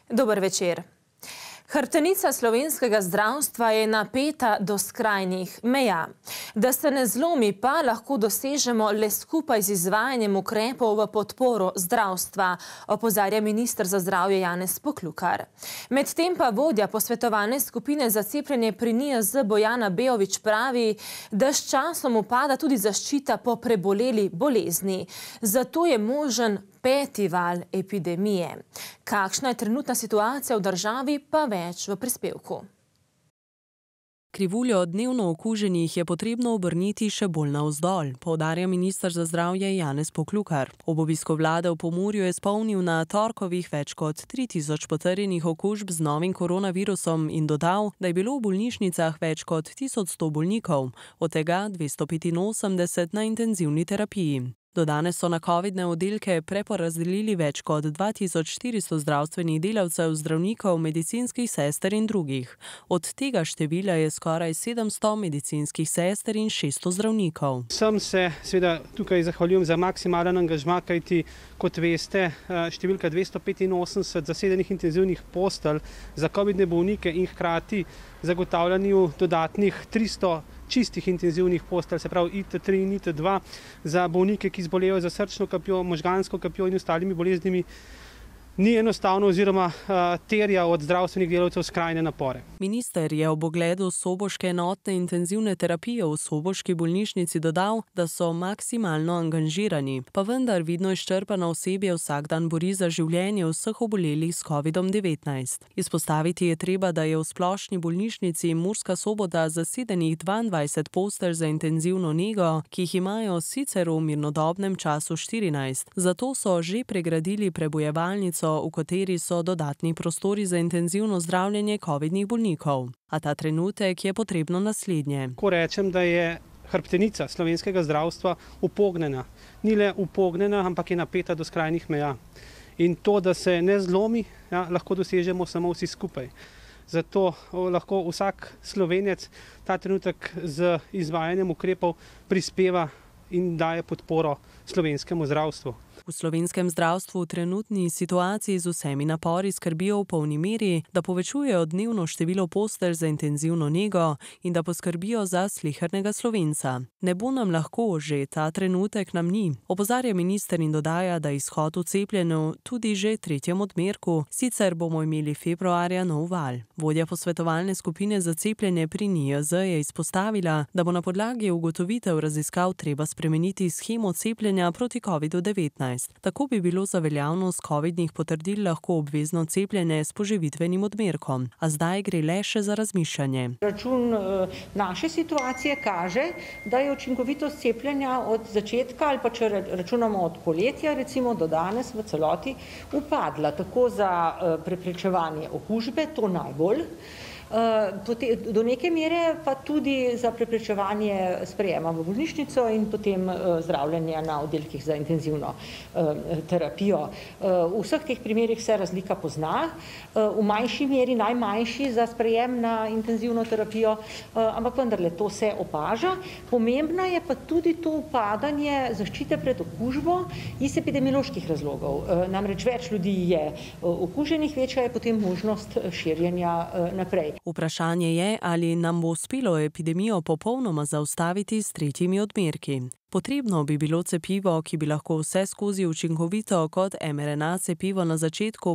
Dober večer. Hrbtenica slovenskega zdravstva je napeta do skrajnih meja. Da se ne zlomi, pa lahko dosežemo le skupaj z izvajanjem ukrepov v podporo zdravstva, opozarja minister za zdravje Janez Poklukar. Medtem pa vodja posvetovalne skupine za cepljenje pri NIJZ Bojana Beović pravi, da s časom upada tudi zaščita po preboleli bolezni. Zato je možen peti val epidemije. Kakšna je trenutna situacija v državi, pa več v prispevku. Krivuljo dnevno okuženih je potrebno obrniti še bolj navzdol, poudarja minister za zdravje Janez Poklukar. Ob obisku vlade v Pomurju je spomnil na torkovih več kot 3000 potrjenih okužb z novim koronavirusom in dodal, da je bilo v bolnišnicah več kot 1100 bolnikov, od tega 285 na intenzivni terapiji. Do danes so na covidne oddelke preporazdelili več kot 2400 zdravstvenih delavcev, zdravnikov, medicinskih sester in drugih. Od tega števila je skoraj 700 medicinskih sester in 600 zdravnikov. Vsem se seveda tukaj zahvaljujem za maksimalen angažma, kajti kot veste, številka 285 zasedenih intenzivnih postelj za covidne bolnike in hkrati zagotavljanju dodatnih 300 čistih intenzivnih postelj, se pravi IT3 in IT2, za bolnike, ki zbolevajo za srčno kapjo, možgansko kapjo in ostalimi boleznimi, ni enostavno oziroma terja od zdravstvenih delavcev skrajne napore. Minister je ob ogledu soboške enotne intenzivne terapije v soboški bolnišnici dodal, da so maksimalno angažirani, pa vendar vidno izčrpano osebje vsak dan bori za življenje vseh obolelih s COVID-19. Izpostaviti je treba, da je v splošni bolnišnici Murska Sobota zasedenih 22 postelj za intenzivno nego, ki jih imajo sicer v mirnodobnem času 14. Zato so že pregradili prebojevalnico, v kateri so dodatni prostori za intenzivno zdravljenje covidnih bolnikov. A ta trenutek je potrebno naslednje. Ko rečem, da je hrbtenica slovenskega zdravstva upognjena. Ni le upognjena, ampak je napeta do skrajnih meja. In to, da se ne zlomi, lahko dosežemo samo vsi skupaj. Zato lahko vsak Slovenec ta trenutek z izvajanjem ukrepov prispeva in daje podporo slovenskemu zdravstvu. V slovenskem zdravstvu v trenutni situaciji z vsemi napori skrbijo v polni meri, da povečujejo dnevno število postelj za intenzivno nego in da poskrbijo za slehernega Slovenca. Ne bo nam lahko, že ta trenutek nam ni, opozarja minister in dodaja, da izhod v cepljenju tudi že tretjem odmerku, sicer bomo imeli februarja nov val. Vodja posvetovalne skupine za cepljenje pri NIJZ je izpostavila, da bo na podlagi ugotovitev raziskav treba spremeniti shemo cepljenja proti COVID-19. Tako bi bilo za veljavnost covidnih potrdil lahko obvezno cepljenje s poživitvenim odmerkom, a zdaj gre le še za razmišljanje. Račun naše situacije kaže, da je učinkovitost cepljenja od začetka ali pa če računamo od poletja recimo do danes v celoti upadla, tako za preprečevanje okužbe, to najbolj, do neke mere pa tudi za preprečevanje sprejema v bolnišnico in potem zdravljenja na oddelkih za intenzivno terapijo. V vseh teh primerih se razlika pozna, v manjši meri, najmanjši za sprejem na intenzivno terapijo, ampak vendarle to se opaža. Pomembno je pa tudi to upadanje zaščite pred okužbo iz epidemioloških razlogov. Namreč več ljudi je okuženih, večja je potem možnost širjenja naprej. Vprašanje je, ali nam bo uspelo epidemijo popolnoma zaustaviti s tretjimi odmerki. Potrebno bi bilo cepivo, ki bi lahko vse skozi učinkovito kot mRNA cepivo na začetku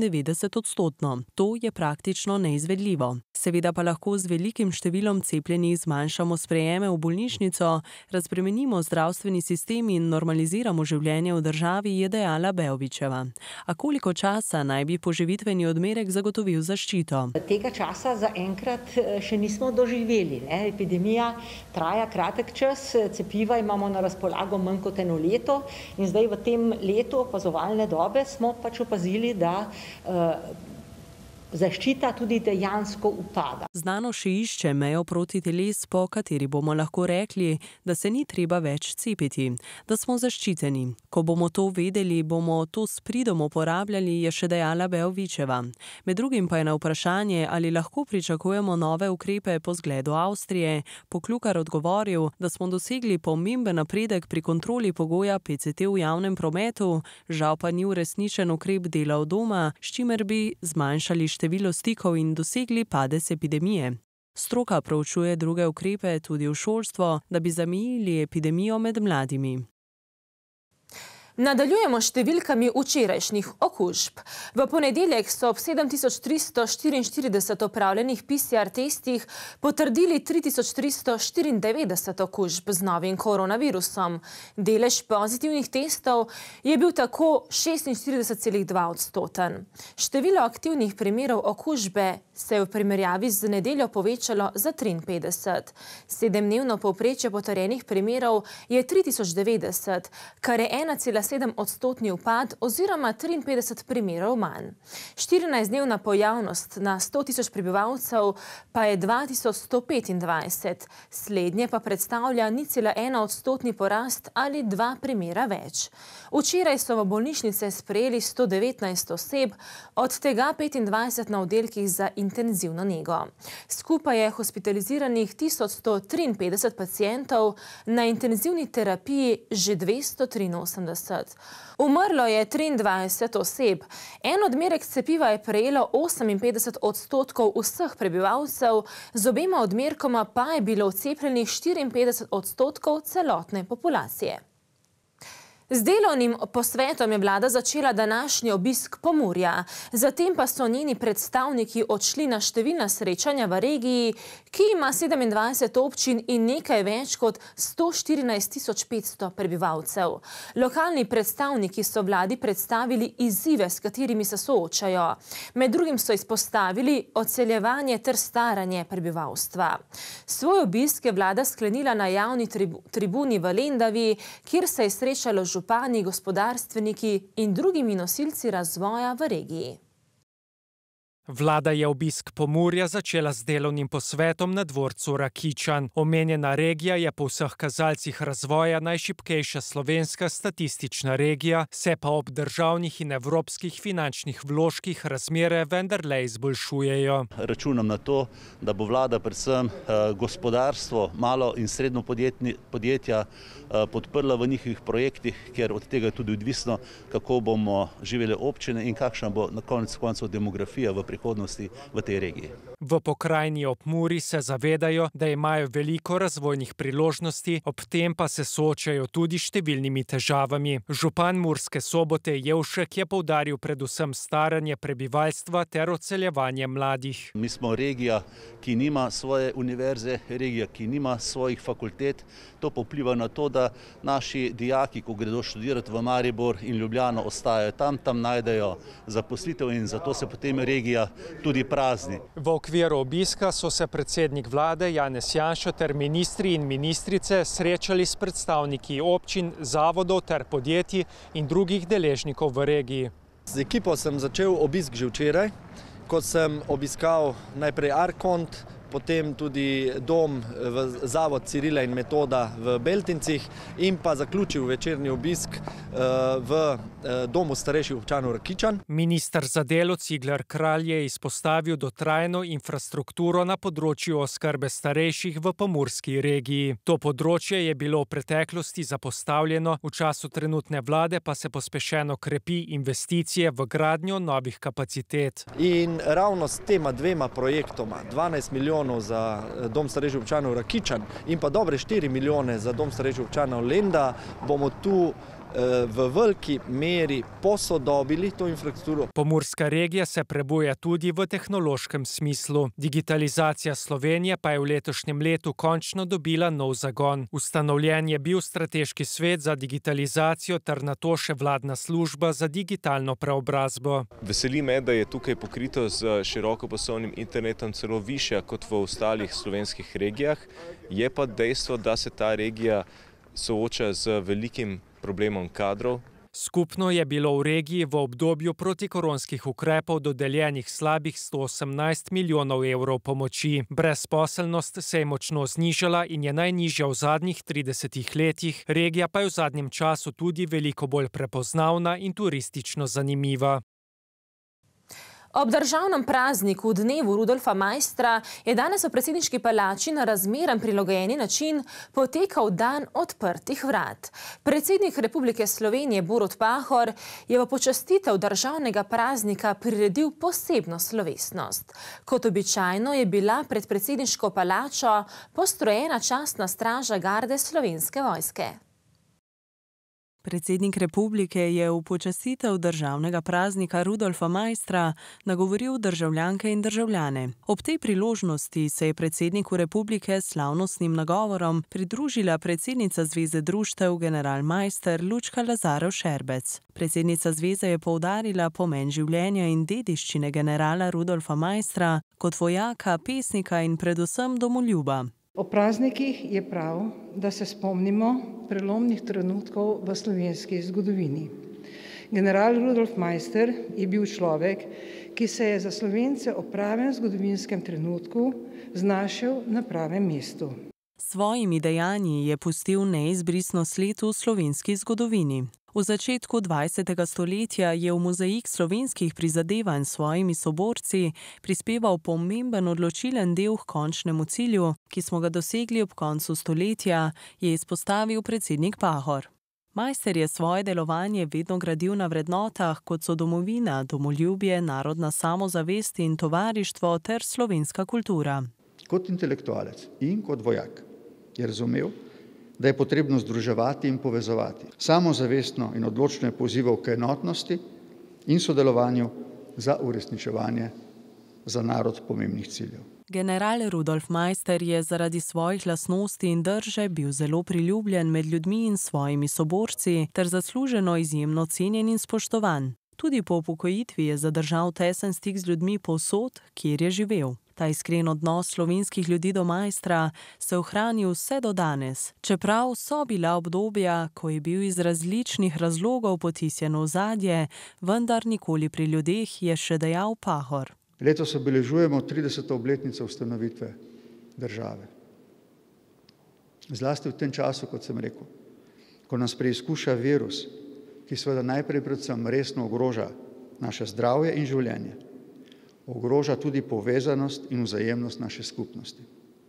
95%. To je praktično neizvedljivo. Seveda pa lahko z velikim številom cepljenih zmanjšamo sprejeme v bolnišnico, razbremenimo zdravstveni sistem in normaliziramo življenje v državi, je dejala Beovićeva. A koliko časa naj bi poživitveni odmerek zagotovil zaščito? Tega časa zaenkrat še nismo doživeli. Epidemija traja kratek čas, cepiva imamo na razpolago manj kot eno leto in zdaj v tem letu opazovalne dobe smo pač opazili, da zaščita tudi dejansko upada. Znano še išče mejo protiteles, po kateri bomo lahko rekli, da se ni treba več cepiti, da smo zaščiteni. Ko bomo to vedeli, bomo to s pridom uporabljali, je še dejala Beovićeva. Med drugim pa je na vprašanje, ali lahko pričakujemo nove ukrepe po zgledu Avstrije, Poklukar odgovoril, da smo dosegli pomemben napredek pri kontroli pogoja PCT v javnem prometu, žal pa ni uresničen ukrep dela od doma, s čimer bi zmanjšali število stikov in dosegli padec epidemije. Stroka proučuje druge ukrepe tudi v šolstvo, da bi zamejili epidemijo med mladimi. Nadaljujemo številkami včerajšnjih okužb. V ponedeljek so ob 7344 opravljenih PCR testih potrdili 3394 okužb z novim koronavirusom. Delež pozitivnih testov je bil tako 46,2%. Število aktivnih primerov okužbe se je v primerjavi z nedeljo povečalo za 53. Sedemdnevno povprečje potrjenih primerov je 3090, kar je 1,7% upad oziroma 53 primerov manj. 14-dnevna pojavnost na 100 tisoč prebivalcev pa je 2125, slednje pa predstavlja 0,1% porast ali 2 primera več. Včeraj so v bolnišnice sprejeli 119 oseb, od tega 25 na oddelkih za intenzivno nego. Skupaj je hospitaliziranih 1153 pacientov, na intenzivni terapiji že 283. Umrlo je 23 oseb. En odmerek cepiva je prejelo 58% vseh prebivalcev, z obema odmerkoma pa je bilo cepljenih 54% celotne populacije. Z delovnim posvetom je vlada začela današnji obisk Pomurja. Zatem pa so njeni predstavniki odšli na številna srečanja v regiji, ki ima 27 občin in nekaj več kot 114 500 prebivalcev. Lokalni predstavniki so vladi predstavili izzive, s katerimi se soočajo. Med drugim so izpostavili odseljevanje ter staranje prebivalstva. Svoj obisk je vlada sklenila na javni tribuni v Lendavi, kjer se je srečalo župani, gospodarstveniki in drugimi nosilci razvoja v regiji. Vlada je obisk Pomurja začela z delovnim posvetom na dvorcu Rakičan. Omenjena regija je po vseh kazalcih razvoja najšibkejša slovenska statistična regija, se pa ob državnih in evropskih finančnih vložkih razmere vendarle izboljšujejo. Računam na to, da bo vlada predvsem gospodarstvo, malo in srednjo podjetja podprla v njihovih projektih, ker od tega je tudi odvisno, kako bomo živeli občine in kakšna bo na konec koncev demografija v prihodnosti v tej regiji. V pokrajini ob Muri se zavedajo, da imajo veliko razvojnih priložnosti, ob tem pa se soočajo tudi številnimi težavami. Župan Murske Sobote Jevšek je poudaril predvsem staranje prebivalstva ter odseljevanje mladih. Mi smo regija, ki nima svoje univerze, regija, ki nima svojih fakultet. To pa vpliva na to, da naši dijaki, ko gredo študirati v Maribor in Ljubljano, ostajajo tam najdejo zaposlitev in zato se potem regija tudi prazni. V okviru obiska so se predsednik vlade Janez Janša ter ministri in ministrice srečali s predstavniki občin, zavodov ter podjetij in drugih deležnikov v regiji. Z ekipo sem začel obisk že včeraj, ko sem obiskal najprej Arkont, potem tudi dom v zavod Cirila in Metoda v Beltincih in pa zaključil večerni obisk v domu starejših občanov Rakičan. Minister za delo Cigler Kralj je izpostavil dotrajno infrastrukturo na področju oskrbe starejših v pomurski regiji. To področje je bilo v preteklosti zapostavljeno, v času trenutne vlade pa se pospešeno krepi investicije v gradnjo novih kapacitet. In ravno s tema dvema projektoma, 12 milijonov za dom starejših občanov Rakičan in pa dobre 4 milijone za dom starejših občanov Lenda, bomo tu v veliki meri posodobili to infrastrukturo. Pomurska regija se prebuja tudi v tehnološkem smislu. Digitalizacija Slovenije pa je v letošnjem letu končno dobila nov zagon. Ustanovljen je bil strateški svet za digitalizacijo ter nato še vladna služba za digitalno preobrazbo. Veseli me, da je tukaj pokrito z širokopasovnim internetom celo višja kot v ostalih slovenskih regijah. Je pa dejstvo, da se ta regija sooča z velikim problemom kadrov. Skupno je bilo v regiji v obdobju protikoronskih ukrepov dodeljenih slabih 118 milijonov evrov pomoči. Brezposelnost se je močno znižala in je najnižja v zadnjih 30 letih, regija pa je v zadnjem času tudi veliko bolj prepoznavna in turistično zanimiva. Ob državnem prazniku dnevu Rudolfa Maistra je danes v predsedniški palači na razmeren prilagojeni način potekal dan odprtih vrat. Predsednik Republike Slovenije Borut Pahor je v počastitev državnega praznika priredil posebno slovesnost. Kot običajno je bila pred predsedniško palačo postrojena častna straža garde Slovenske vojske. Predsednik republike je v počastitev državnega praznika Rudolfa Maistra nagovoril državljanke in državljane. Ob tej priložnosti se je predsedniku republike s slavnostnim nagovorom pridružila predsednica Zveze društev general Maister Lučka Lazarov Šerbec. Predsednica zveze je poudarila pomen življenja in dediščine generala Rudolfa Maistra kot vojaka, pesnika in predvsem domoljuba. O praznikih je prav, da se spomnimo prelomnih trenutkov v slovenski zgodovini. General Rudolf Maister je bil človek, ki se je za Slovence o pravem zgodovinskem trenutku znašel na pravem mestu. S svojimi dejanji je pustil neizbrisno sled v slovenski zgodovini. V začetku 20. stoletja je v mozaik slovenskih prizadevanj s svojimi soborci prispeval pomemben odločilen del k končnemu cilju, ki smo ga dosegli ob koncu stoletja, je izpostavil predsednik Pahor. Maister je svoje delovanje vedno gradil na vrednotah, kot so domovina, domoljubje, narodna samozavest in tovarištvo ter slovenska kultura. Kot intelektualec in kot vojak je razumel, da je potrebno združevati in povezovati. Samozavestno in odločno je pozival k enotnosti in sodelovanju za uresničevanje za narod pomembnih ciljev. General Rudolf Maister je zaradi svojih lastnosti in drže bil zelo priljubljen med ljudmi in svojimi soborci ter zasluženo izjemno cenjen in spoštovan. Tudi po upokojitvi je zadržal tesen stik z ljudmi povsod, kjer je živel. Ta iskren odnos slovenskih ljudi do Maistra se ohranil vse do danes, čeprav so bila obdobja, ko je bil iz različnih razlogov potisnjen v ozadje, vendar nikoli pri ljudeh, je še dejal Pahor. Letos obeležujemo 30. obletnico ustanovitve države. Zlasti v tem času, kot sem rekel, ko nas preizkuša virus, ki seveda najprej predvsem resno ogroža naše zdravje in življenje. Ogroža tudi povezanost in vzajemnost naše skupnosti.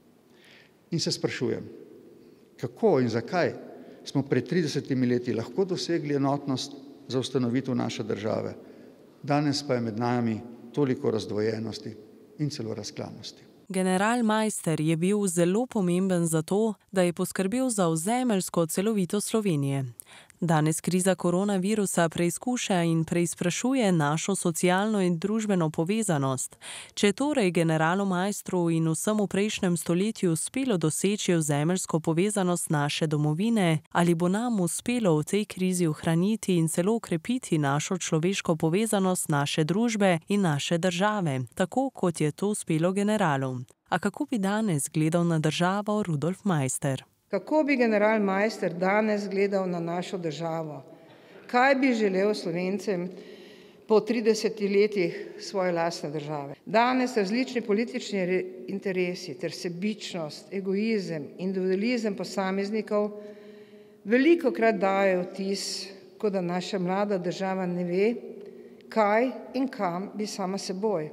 In se sprašujem, kako in zakaj smo pred 30 leti lahko dosegli enotnost za ustanovitev naše države, danes pa je med nami toliko razdvojenosti in celo razklanosti. General Maister je bil zelo pomemben zato, da je poskrbel za ozemeljsko celovitost Slovenije. Danes kriza koronavirusa preizkuša in preizprašuje našo socialno in družbeno povezanost. Če je torej generalu Maistru in vsem v prejšnjem stoletju uspelo doseči ozemeljsko povezanost naše domovine, ali bo nam uspelo v tej krizi ohraniti in celo okrepiti našo človeško povezanost naše družbe in naše države, tako kot je to uspelo generalu. A kako bi danes gledal na državo Rudolf Maister? Kako bi general Maister danes gledal na našo državo? Kaj bi želel Slovencem po 30 letih svoje lastne države? Danes različni politični interesi ter sebičnost, egoizem, individualizem posameznikov velikokrat dajo vtis, kot da naša mlada država ne ve, kaj in kam bi sama seboj.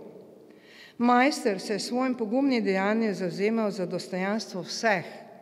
Maister se je s svojim pogumnim dejanjem zavzemal za dostojanstvo vseh,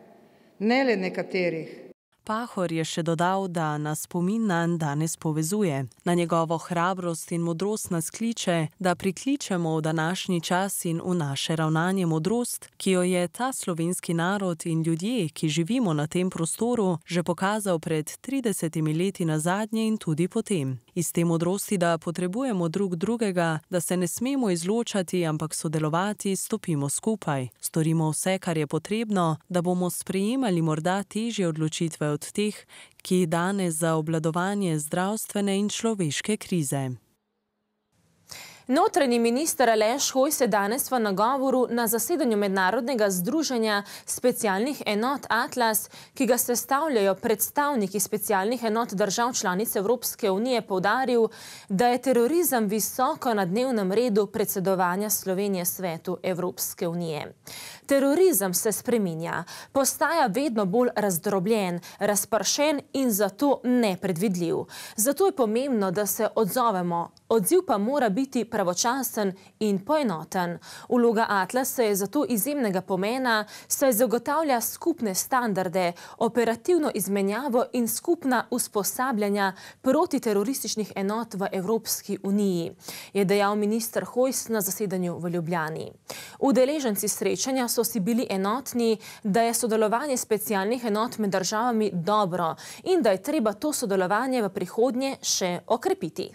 ne le nekaterih. Pahor je še dodal, da nas spomin nanj danes povezuje. Na njegovo hrabrost in modrost nas kliče, da prikličemo v današnji čas in v naše ravnanje modrost, ki jo je ta slovenski narod in ljudje, ki živimo na tem prostoru, že pokazal pred 30 leti nazadnje in tudi potem. Iz te modrosti, da potrebujemo drug drugega, da se ne smemo izločati, ampak sodelovati, stopimo skupaj. Storimo vse, kar je potrebno, da bomo sprejemali morda težje odločitve od teh, ki danes za obvladovanje zdravstvene in človeške krize. Notranji minister Aleš Hojs je danes v nagovoru na zasedanju Mednarodnega združenja specialnih enot Atlas, ki ga sestavljajo predstavniki specialnih enot držav članic Evropske unije, poudaril, da je terorizem visoko na dnevnem redu predsedovanja Slovenije Svetu Evropske unije. Terorizem se spreminja, postaja vedno bolj razdrobljen, razpršen in zato nepredvidljiv. Zato je pomembno, da se odzovemo. Odziv pa mora biti pravočasen in poenoten. Vloga Atlasa je zato izjemnega pomena, saj zagotavlja skupne standarde, operativno izmenjavo in skupna usposabljanja protiterorističnih enot v Evropski uniji, je dejal minister Hojs na zasedanju v Ljubljani. Udeleženci srečanja so si bili enotni, da je sodelovanje specialnih enot med državami dobro in da je treba to sodelovanje v prihodnje še okrepiti.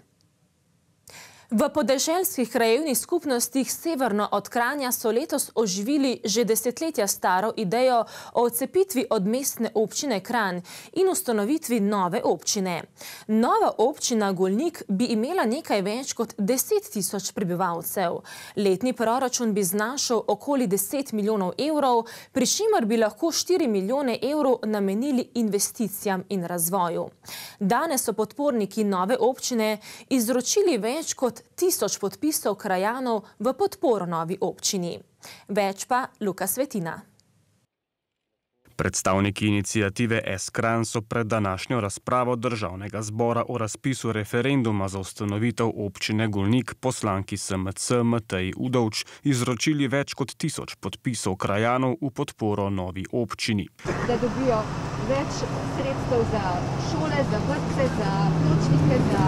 V podeželskih krajevnih skupnostih severno od Kranja so letos oživili že desetletja staro idejo o odcepitvi od mestne občine Kranj in ustanovitvi nove občine. Nova občina Golnik bi imela nekaj več kot 10 tisoč prebivalcev. Letni proračun bi znašal okoli 10 milijonov evrov, pri čimer bi lahko 4 milijone evrov namenili investicijam in razvoju. Danes so podporniki nove občine izročili več kot 1000 podpisov krajanov v podporo novi občini. Več pa Luka Svetina. Predstavniki iniciative S-Kranj so pred današnjo razpravo Državnega zbora o razpisu referenduma za ustanovitev občine Golnik poslanki SMC Mateji Udovč izročili več kot 1000 podpisov krajanov v podporo novi občini. Da dobijo več sredstev za šole, za vrtce, za pločnike, za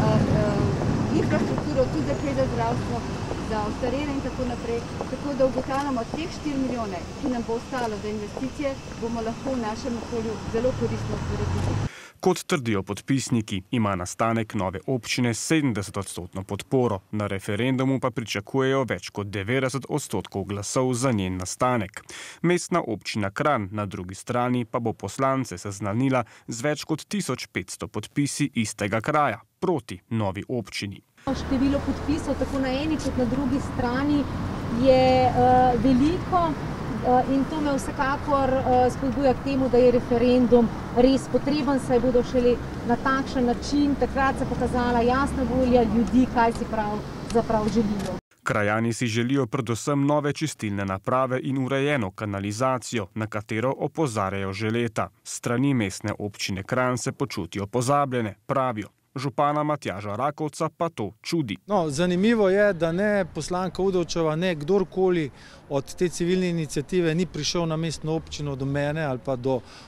infrastrukturo, tudi za zdravstvo, za ostarele in tako naprej. Tako da ugotavljamo teh 4 milijone, ki nam bo ostalo za investicije, bomo lahko v našem okolju zelo koristno uporabili. Kot trdijo podpisniki, ima nastanek nove občine 70% podporo, na referendumu pa pričakujejo več kot 90% glasov za njen nastanek. Mestna občina Kranj na drugi strani pa bo poslance seznanila z več kot 1500 podpisi istega kraja proti novi občini. Število podpisov tako na eni kot na drugi strani je veliko. In to me vsekakor spodbuja k temu, da je referendum res potreben, saj bodo šele na takšen način takrat se pokazala jasna volja ljudi, kaj si pravzaprav želijo. Krajani si želijo predvsem nove čistilne naprave in urejeno kanalizacijo, na katero opozarjajo že leta. Strani mestne občine Kranj se počutijo pozabljene, pravijo. Župana Matjaža Rakovca pa to čudi. Zanimivo je, da ne poslanka Udovčeva, ne kdorkoli od te civilne iniciative ni prišel na mestno občino do mene ali pa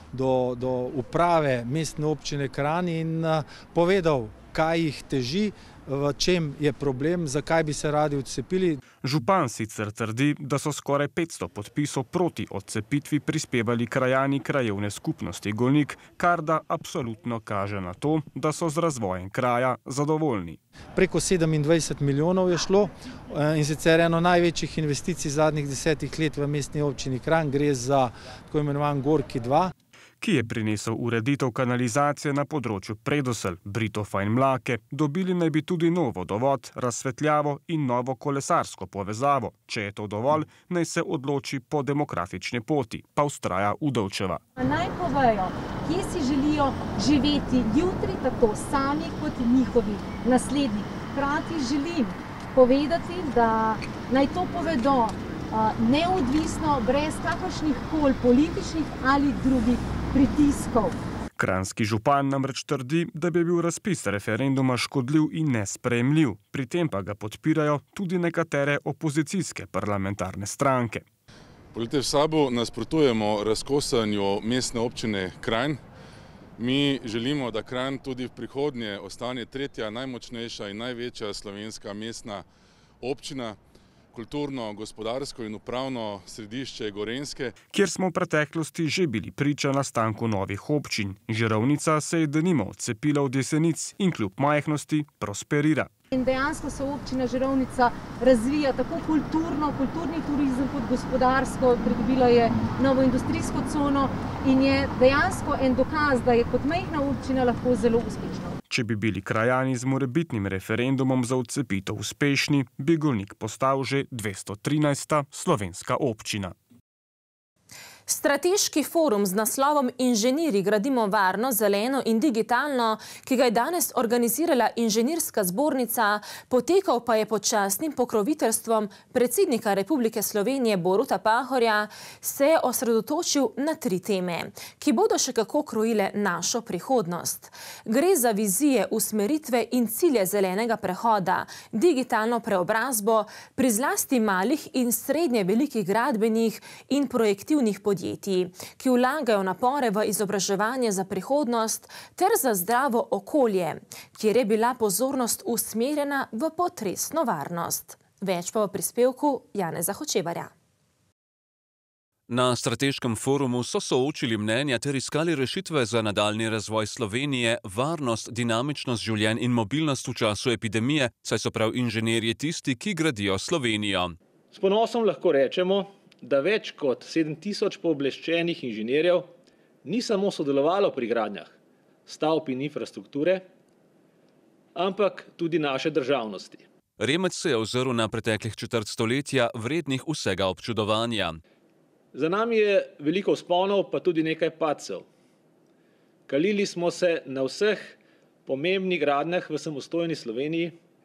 do uprave mestne občine Kranj in povedal, kaj jih teži, v čem je problem, zakaj bi se radi odcepili. Župan sicer trdi, da so skoraj 500 podpisov proti odcepitvi prispevali krajani krajevne skupnosti Golnik, kar da absolutno kaže na to, da so z razvojem kraja zadovoljni. Preko 27 milijonov je šlo in sicer eno največjih investicij zadnjih 10 let v mestni občini Kranj, gre za tako imenovan Gorki 2. Ki je prinesel ureditev kanalizacije na področju Predoselj, Britofa in Mlake, dobili naj bi tudi nov vodovod, razsvetljavo in novo kolesarsko povezavo. Če je to dovolj, naj se odloči po demokratični poti, pa vztraja Udovčeva. Naj povejo, kje si želijo živeti jutri, tako sami kot njihovi nasledniki. Hkrati želim povedati, da naj to povedo neodvisno, brez kakršnih koli političnih ali drugih pritiskov. Kranjski župan namreč trdi, da bi bil razpis referenduma škodljiv in nesprejemljiv. Pri tem pa ga podpirajo tudi nekatere opozicijske parlamentarne stranke. V SAB-u nasprotujemo razkosanju mestne občine Kranj. Mi želimo, da Kranj tudi v prihodnje ostane tretja najmočnejša in največja slovenska mestna občina, kulturno, gospodarsko in upravno središče Gorenjske. Kjer smo v preteklosti že bili priča nastanku novih občin. Žirovnica se je denimo odcepila od Jesenic in kljub majhnosti prosperira. In dejansko se občina Žirovnica razvija tako kulturni turizem kot gospodarsko, pridobila je novo industrijsko cono in je dejansko en dokaz, da je kot majhna občina lahko zelo uspešna. Če bi bili krajani z morebitnim referendumom za odcepitev uspešni, bi Golnik postal že 213. slovenska občina. Strateški forum z naslovom Inženirji gradimo varno, zeleno in digitalno, ki ga je danes organizirala Inženirska zbornica, potekal pa je pod častnim pokroviteljstvom predsednika Republike Slovenije Boruta Pahorja, se je osredotočil na 3 teme, ki bodo še kako krojile našo prihodnost. Gre za vizije, usmeritve in cilje zelenega prehoda, digitalno preobrazbo pri zlasti malih in srednje velikih gradbenih in projektivnih podjetij, ki vlagajo napore v izobraževanje za prihodnost ter za zdravo okolje, kjer je bila pozornost usmerjena v potresno varnost. Več pa v prispevku Janeza Hočevarja. Na strateškem forumu so soočili mnenja ter iskali rešitve za nadaljnji razvoj Slovenije, varnost, dinamičnost življenj in mobilnost v času epidemije, saj so prav inženirji tisti, ki gradijo Slovenijo. S ponosom lahko rečemo, da več kot 7000 pooblaščenih inženirjev ni samo sodelovalo pri gradnjah stavb in infrastrukture, ampak tudi naše državnosti. Remec se je ozrl na preteklih četrt stoletja, vrednih vsega občudovanja. Za nami je veliko vzponov, pa tudi nekaj padcev. Kalili smo se na vseh pomembnih gradnjah v samostojni Sloveniji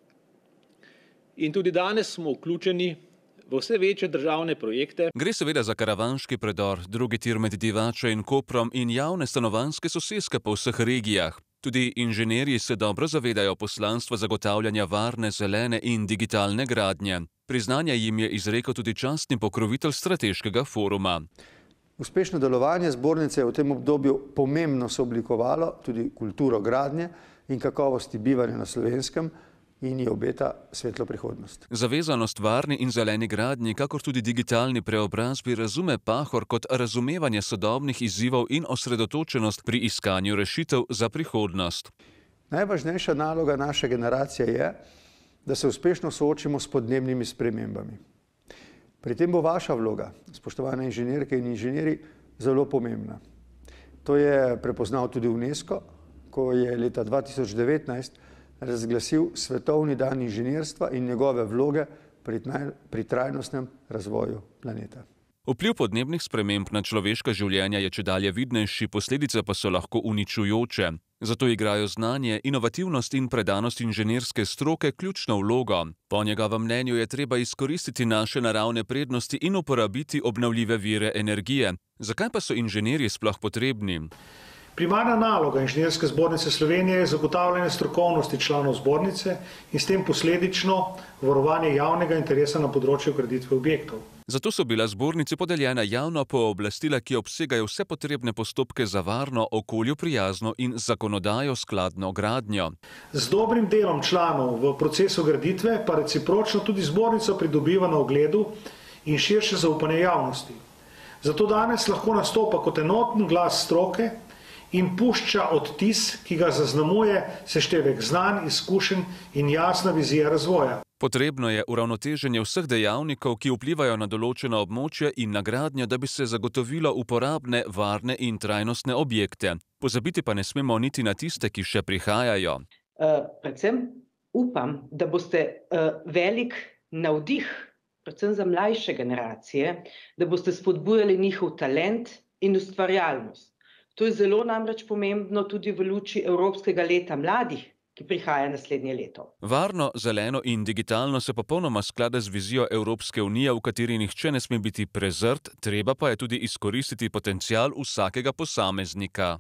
in tudi danes smo vključeni v vse večje državne projekte. Gre seveda za karavanški predor, drugi tir med Divačo in Koprom in javne stanovanjske soseske po vseh regijah. Tudi inženirji se dobro zavedajo poslanstva zagotavljanja varne, zelene in digitalne gradnje. Priznanje jim je izrekel tudi častni pokrovitelj strateškega foruma. Uspešno delovanje zbornice je v tem obdobju pomembno sooblikovalo tudi kulturo gradnje in kakovosti bivanja na Slovenskem, in ji obeta svetlo prihodnost. Zavezanost varni in zeleni gradnji, kakor tudi digitalni preobrazbi, razume Pahor kot razumevanje sodobnih izzivov in osredotočenost pri iskanju rešitev za prihodnost. Najvažnejša naloga naše generacije je, da se uspešno soočimo s podnebnimi spremembami. Pri tem bo vaša vloga, spoštovane inženirke in inženirji, zelo pomembna. To je prepoznal tudi UNESCO, ko je leta 2019 razglasil Svetovni dan inženirstva in njegove vloge pri trajnostnem razvoju planeta. Vpliv podnebnih sprememb na človeška življenja je čedalje vidnejši, posledice pa so lahko uničujoče. Zato igrajo znanje, inovativnost in predanost inženirske stroke ključno vlogo. Po njegovem mnenju je treba izkoristiti naše naravne prednosti in uporabiti obnovljive vire energije. Zakaj pa so inženirji sploh potrebni? Primarna naloga Inženirske zbornice Slovenije je zagotavljanje strokovnosti članov zbornice in s tem posledično varovanje javnega interesa na področju graditve objektov. Zato so bila zbornici podeljena javna pooblastila, ki obsegajo vse potrebne postopke za varno, okolju prijazno in zakonodajo skladno gradnjo. Z dobrim delom članov v procesu graditve pa recipročno tudi zbornica pridobiva na ugledu in širše zaupanje javnosti. Zato danes lahko nastopa kot enoten glas stroke in pušča odtis, ki ga zaznamuje seštevek znanj, izkušenj in jasna vizija razvoja. Potrebno je uravnoteženje vseh dejavnikov, ki vplivajo na določeno območje in na gradnjo, da bi se zagotovilo uporabne, varne in trajnostne objekte. Pozabiti pa ne smemo niti na tiste, ki še prihajajo. Predvsem upam, da boste velik navdih, predvsem za mlajše generacije, da boste spodbujali njihov talent in ustvarjalnost. To je zelo namreč pomembno tudi v luči Evropskega leta mladih, ki prihaja naslednje leto. Varno, zeleno in digitalno se popolnoma sklada z vizijo Evropske unije, v kateri nihče ne sme biti prezrt, treba pa je tudi izkoristiti potencial vsakega posameznika.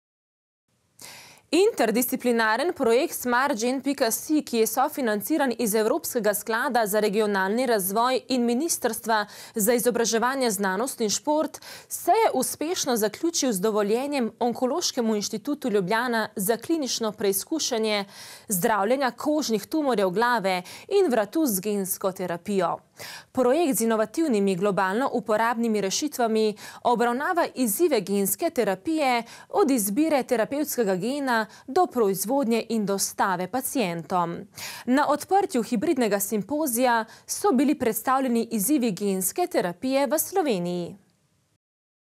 Interdisciplinaren projekt SmartGen.si, ki je sofinanciran iz Evropskega sklada za regionalni razvoj in Ministrstva za izobraževanje, znanost in šport, se je uspešno zaključil z dovoljenjem Onkološkemu inštitutu Ljubljana za klinično preizkušanje zdravljenja kožnih tumorjev glave in vratu z gensko terapijo. Projekt z inovativnimi globalno uporabnimi rešitvami obravnava izzive genske terapije od izbire terapevtskega gena do proizvodnje in dostave pacientom. Na odprtju hibridnega simpozija so bili predstavljeni izzivi genske terapije v Sloveniji.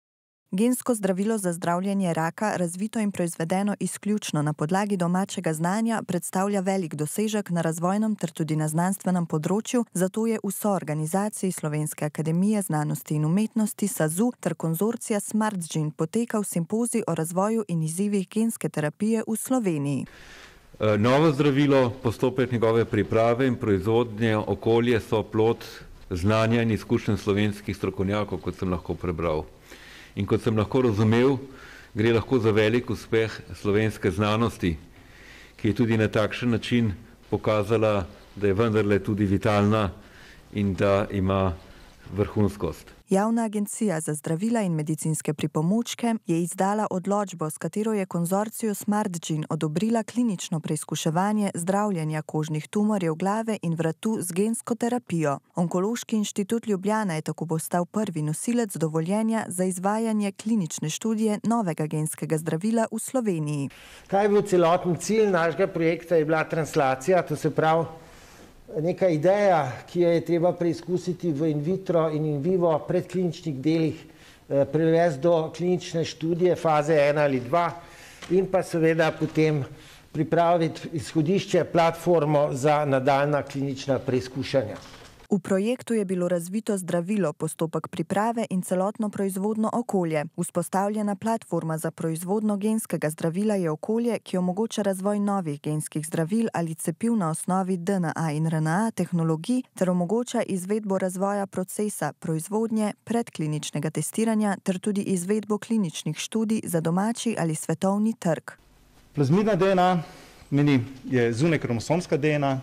Gensko zdravilo za zdravljenje raka, razvito in proizvedeno izključno na podlagi domačega znanja, predstavlja velik dosežek na razvojnem ter tudi na znanstvenem področju, zato je v soorganizaciji Slovenske akademije znanosti in umetnosti SAZU ter konzorcija SmartGene potekal simpozij o razvoju in izzivih genske terapije v Sloveniji. Novo zdravilo, postopek njegove priprave in proizvodnje, okolje so plod znanja in izkušenj slovenskih strokovnjakov, kot sem lahko prebral. In kot sem lahko razumel, gre lahko za velik uspeh slovenske znanosti, ki je tudi na takšen način pokazala, da je vendarle tudi vitalna in da ima vrhunskost. Javna agencija za zdravila in medicinske pripomočke je izdala odločbo, s katero je konzorciju SmartGene odobrila klinično preizkuševanje zdravljenja kožnih tumorjev glave in vratu z gensko terapijo. Onkološki inštitut Ljubljana je tako postal prvi nosilec dovoljenja za izvajanje klinične študije novega genskega zdravila v Sloveniji. Kaj je bil celoten cilj našega projekta? Je bila translacija, to se pravi neka ideja, ki jo je treba preizkusiti v in vitro in in vivo predkliničnih delih, prevesti do klinične študije faze 1 ali 2 in pa seveda potem pripraviti izhodišče, platformo za nadaljnja klinična preizkušanja. V projektu je bilo razvito zdravilo, postopek priprave in celotno proizvodno okolje. Vzpostavljena platforma za proizvodno genskega zdravila je okolje, ki omogoča razvoj novih genskih zdravil ali cepiv na osnovi DNA in RNA tehnologij ter omogoča izvedbo razvoja procesa proizvodnje, predkliničnega testiranja ter tudi izvedbo kliničnih študij za domači ali svetovni trg. Plazmidna DNA je zunajkromosomska DNA.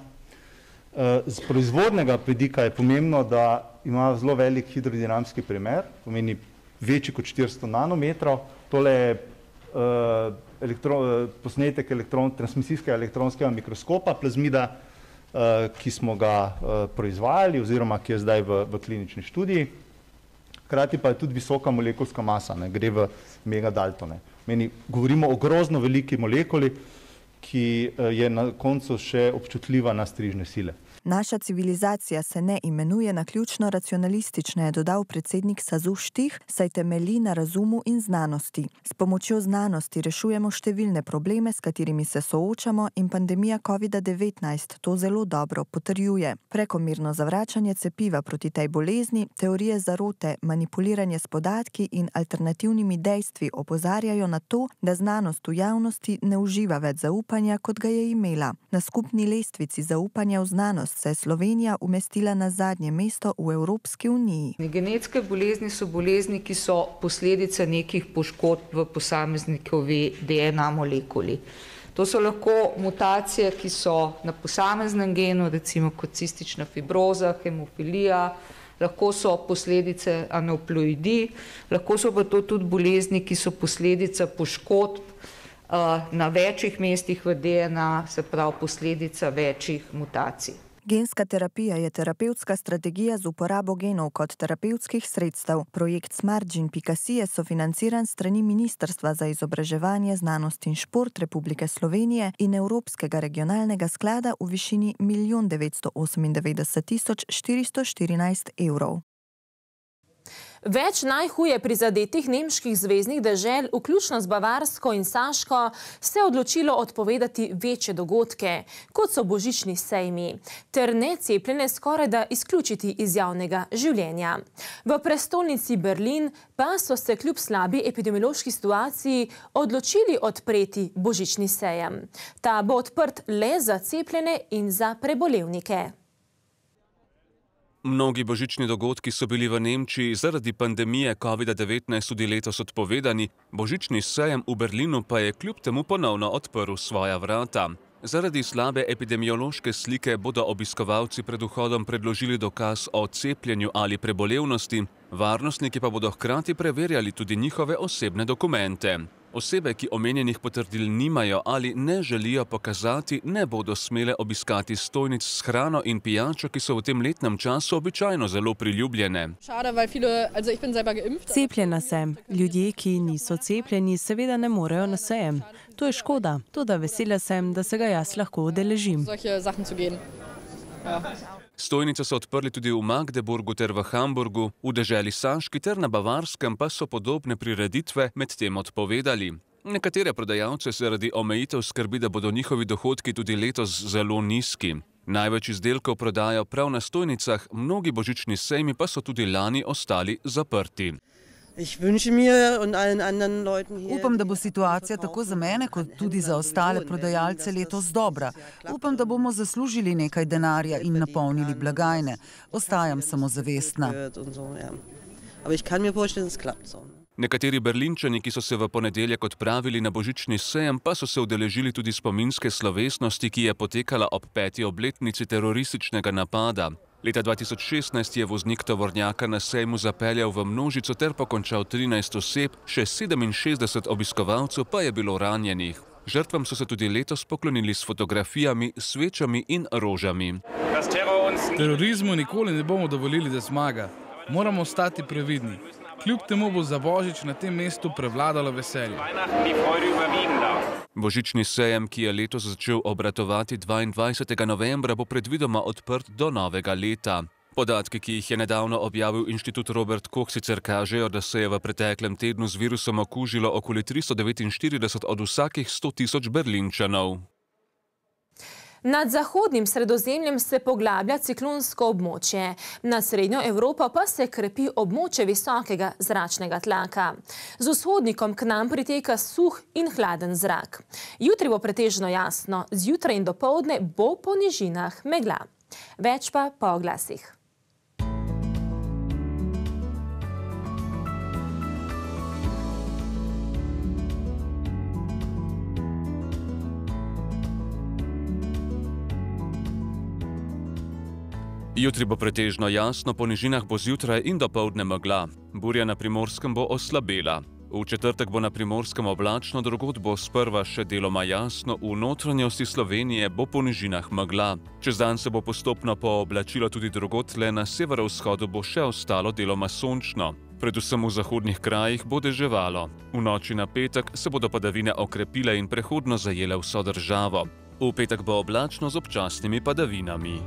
Z proizvodnega vidika je pomembno, da ima zelo velik hidrodinamski primer, pomeni večji kot 400 nanometrov. Tole je posnetek transmisijskega elektronskega mikroskopa plazmida, ki smo ga proizvajali oziroma ki je zdaj v klinični študiji. Hkrati pa je tudi visoka molekulska masa, gre v megadaltone. Govorimo o grozno veliki molekuli, ki je na koncu še občutljiva na strižne sile. Naša civilizacija se ne imenuje naključno racionalistična, je dodal predsednik SAZU Štih, saj temelji na razumu in znanosti. S pomočjo znanosti rešujemo številne probleme, s katerimi se soočamo in pandemija COVID-19 to zelo dobro potrjuje. Prekomerno zavračanje cepiva proti tej bolezni, teorije zarote, manipuliranje s podatki in alternativnimi dejstvi opozarjajo na to, da znanost v javnosti ne uživa več zaupanja, kot ga je imela. Na skupni lestvici zaupanja v znanost se je Slovenija umestila na zadnje mesto v Evropski uniji. Genetske bolezni so bolezni, ki so posledica nekih poškodb v posameznikovi DNA molekuli. To so lahko mutacije, ki so na posameznem genu, recimo kot cistična fibroza, hemofilija, lahko so posledice aneuploidij, lahko so pa to tudi bolezni, ki so posledica poškodb na večjih mestih v DNA, se pravi posledica večjih mutacij. Genska terapija je terapevtska strategija z uporabo genov kot terapevtskih sredstev. Projekt SmartGene.si je sofinanciran strani Ministrstva za izobraževanje, znanost in šport Republike Slovenije in Evropskega regionalnega sklada v višini 1 998 414 evrov. Več najhuje prizadetih nemških zveznih dežel, vključno z Bavarsko in Saško, se je odločilo odpovedati večje dogodke, kot so božični sejmi, ter necepljene skorajda izključiti iz javnega življenja. V prestolnici Berlin pa so se kljub slabi epidemiološki situaciji odločili odpreti božični sejem. Ta bo odprt le za cepljene in za prebolevnike. Mnogi božični dogodki so bili v Nemčiji zaradi pandemije COVID-19 tudi letos odpovedani, božični sejem v Berlinu pa je kljub temu ponovno odprl svoja vrata. Zaradi slabe epidemiološke slike bodo obiskovalci pred vhodom predložili dokaz o cepljenju ali prebolevnosti, varnostniki pa bodo hkrati preverjali tudi njihove osebne dokumente. Osebe, ki omenjenih potrdil nimajo ali ne želijo pokazati, ne bodo smele obiskati stojnic s hrano in pijačo, ki so v tem letnem času običajno zelo priljubljene. Cepljena sem. Ljudje, ki niso cepljeni, seveda ne morejo na sejem. To je škoda, toda vesela sem, da se ga jaz lahko udeležim. Stojnice so odprli tudi v Magdeburgu ter v Hamburgu, v deželi Saški ter na Bavarskem pa so podobne prireditve medtem odpovedali. Nekatere prodajalce zaradi omejitev skrbi, da bodo njihovi dohodki tudi letos zelo nizki. Največ izdelkov prodajo prav na stojnicah, mnogi božični sejmi pa so tudi lani ostali zaprti. Upam, da bo situacija tako za mene, kot tudi za ostale prodajalce letos dobra. Upam, da bomo zaslužili nekaj denarja in napolnili blagajne. Ostajam samozavestna. Nekateri Berlinčani, ki so se v ponedeljek odpravili na božični sejem, pa so se udeležili tudi spominske slovesnosti, ki je potekala ob 5. obletnici terorističnega napada. Leta 2016 je voznik tovornjaka na sejmu zapeljal v množico ter pokončal 13 oseb, še 67 obiskovalcev pa je bilo ranjenih. Žrtvam so se tudi letos poklonili s fotografijami, svečami in rožami. Terorizmu nikoli ne bomo dovolili, da zmaga. Moramo ostati previdni. Kljub temu bo za Božič na tem mestu prevladalo veselje. Božični sejem, ki je letos začel obratovati 22. novembra, bo predvidoma odprt do novega leta. Podatki, ki jih je nedavno objavil Inštitut Robert Koch, sicer kažejo, da se je v preteklem tednu z virusom okužilo okoli 349 od vsakih 100 000 Berlinčanov. Nad zahodnim Sredozemljem se poglablja ciklonsko območje. Nad srednjo Evropo pa se krepi območje visokega zračnega tlaka. Z vzhodnikom k nam priteka suh in hladen zrak. Jutri bo pretežno jasno, zjutraj in dopoldne bo po nižinah megla. Več pa po oglasih. Jutri bo pretežno jasno, po nižinah bo zjutraj in dopoldne megla. Burja na Primorskem bo oslabela. V četrtek bo na Primorskem oblačno, drugod bo sprva še deloma jasno, v notranjosti Slovenije bo po nižinah megla. Čez dan se bo postopno pooblačilo tudi drugod, le na severovzhodu bo še ostalo deloma sončno. Predvsem v zahodnih krajih bo deževalo. V noči na petek se bodo padavine okrepile in prehodno zajele vso državo. V petek bo oblačno z občasnimi padavinami.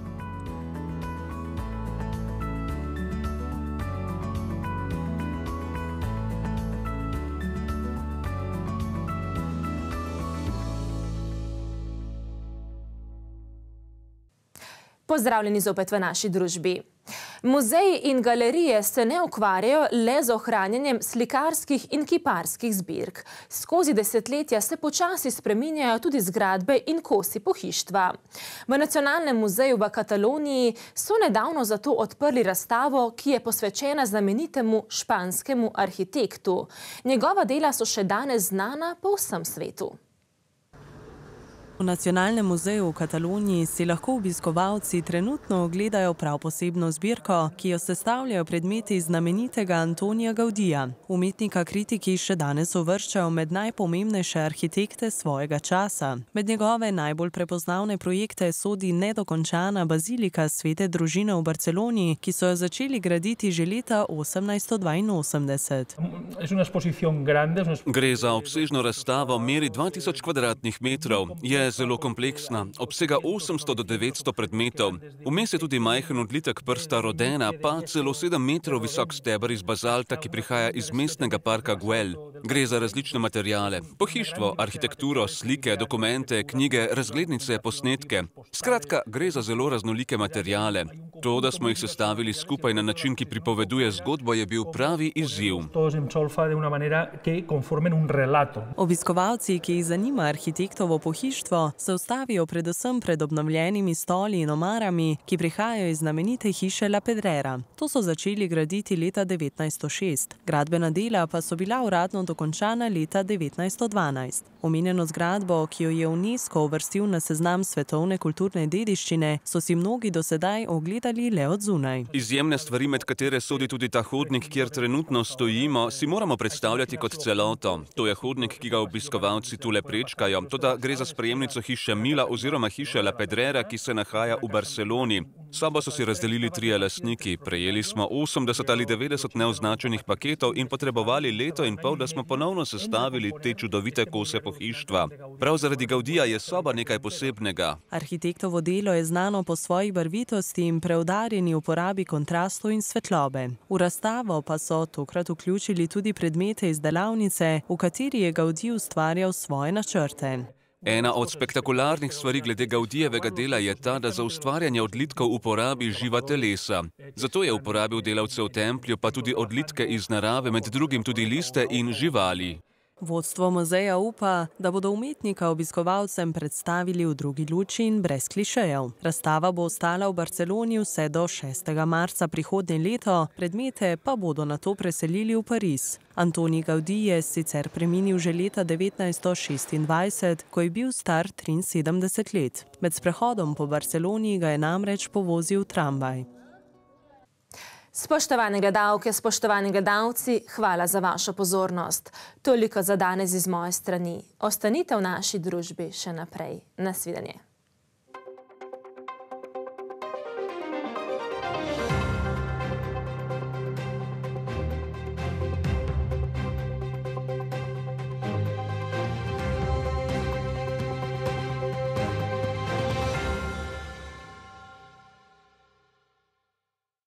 Pozdravljeni zopet v naši družbi. Muzeji in galerije se ne ukvarjajo le z ohranjanjem slikarskih in kiparskih zbirk. Skozi desetletja se počasi spreminjajo tudi zgradbe in kosi pohištva. V Nacionalnem muzeju v Kataloniji so nedavno zato odprli razstavo, ki je posvečena znamenitemu španskemu arhitektu. Njegova dela so še danes znana po vsem svetu. V Nacionalnem muzeju v Kataloniji si lahko obiskovalci trenutno ogledajo prav posebno zbirko, ki jo sestavljajo predmeti znamenitega Antonija Gaudija. Umetnika kritiki še danes uvrščajo med najpomembnejše arhitekte svojega časa. Med njegove najbolj prepoznavne projekte sodi nedokončana bazilika Svete družine v Barceloni, ki so jo začeli graditi že leta 1882. Gre za obsežno razstavo, meri 2000 kvadratnih metrov. Je zelo kompleksna, obsega 800 do 900 predmetov. Vmes je tudi majhen odlitek prsta Rodena, pa celo 7 metrov visok steber iz bazalta, ki prihaja iz mestnega parka Güell. Gre za različne materiale, pohištvo, arhitekturo, slike, dokumente, knjige, razglednice, posnetke. Skratka, gre za zelo raznolike materiale. To, da smo jih sestavili skupaj na način, ki pripoveduje zgodbo, je bil pravi izziv. Obiskovalci, ki jih zanima arhitektovo pohištvo, se ustavijo predvsem pred obnovljenimi stoli in omarami, ki prihajajo iz znamenite hiše La Pedrera. To so začeli graditi leta 1906. Gradbena dela pa so bila uradno dokončana leta 1912. Omenjeno zgradbo, ki jo je UNESCO uvrstil na seznam svetovne kulturne dediščine, so si mnogi do sedaj ogledali gledali le od zunaj. Izjemne stvari, med katere sodi tudi ta hodnik, kjer trenutno stojimo, si moramo predstavljati kot celoto. To je hodnik, ki ga obiskovalci tule prečkajo, toda gre za sprejemnico hiše Mila oziroma hiše La Pedrera, ki se nahaja v Barceloni. Sobo so si razdelili 3 lastniki. Prejeli smo 80 ali 90 neoznačenih paketov in potrebovali leto in pol, da smo ponovno sestavili te čudovite kose pohištva. Prav zaradi Gaudija je soba nekaj posebnega. Arhitektovo delo je znano po svoji barvitosti in preudarjeni uporabi kontrastov in svetlobe. V razstavo pa so tokrat vključili tudi predmete iz delavnice, v kateri je Gaudij ustvarjal svoje načrte. Ena od spektakularnih stvari glede Gaudijevega dela je ta, da za ustvarjanje odlitkov uporabi živa telesa. Zato je uporabil delavce v templju, pa tudi odlitke iz narave, med drugim tudi liste in živali. Vodstvo muzeja upa, da bodo umetnika obiskovalcem predstavili v drugi luči in brez klišejev. Razstava bo ostala v Barceloni vse do 6. marca prihodnje leto, predmete pa bodo nato preselili v Pariz. Antoni Gaudij je sicer preminil že leta 1926, ko je bil star 73 let. Med sprehodom po Barceloni ga je namreč povozil tramvaj. Spoštovane gledalke, spoštovani gledalci, hvala za vašo pozornost. Toliko za danes iz moje strani. Ostanite v naši družbi še naprej. Nasvidenje.